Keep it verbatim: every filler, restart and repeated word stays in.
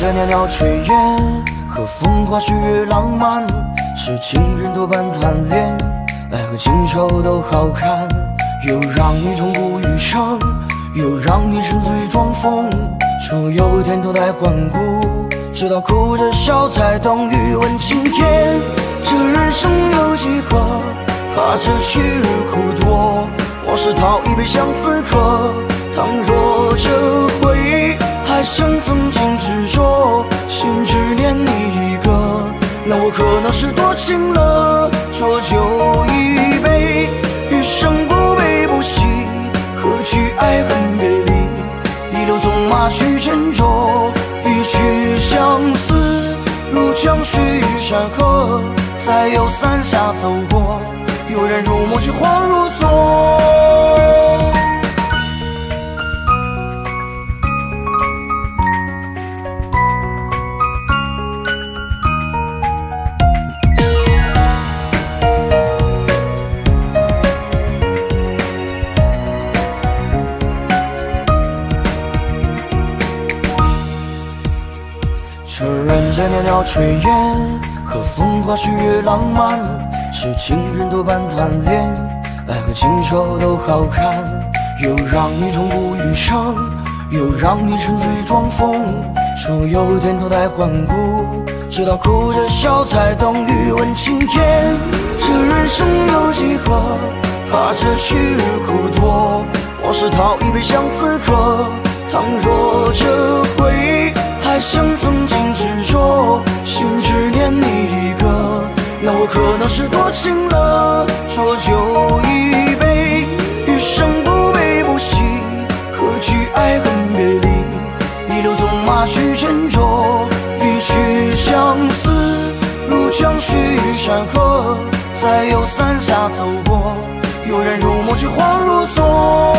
着袅袅炊烟，和风花雪月浪漫，是情人多半贪恋，爱和情仇都好看，又让你痛不欲生，又让你沉醉装疯，说有天脱胎换骨，直到哭着笑才懂欲问青天。这人生有几何，怕这去日苦多，往事讨一杯相思喝。倘若这回忆还像曾经执着，心只念你一个，那我可能是多情了。浊酒一杯，余生不悲不喜，何惧爱恨别离？一路纵马去斟酌，一曲相思如江水与山河，再有三峡走过，有人入梦却恍如昨。这人间袅袅炊烟，和风花雪月浪漫，是情人多半贪恋，爱和情仇都好看，又让你痛不欲生，又让你沉醉装疯，说有天脱胎换骨，直到哭着笑才懂欲问青天。这人生有几何，怕这去日苦多，往事讨一杯相思喝。倘若这回忆还像曾经执着，心只念你一个，那我可能是多情了。浊酒一杯，余生不悲不喜，何惧爱恨别离？一路纵马去斟酌，一曲相思如江水与山河，再有三峡走过，有人入梦却恍如昨。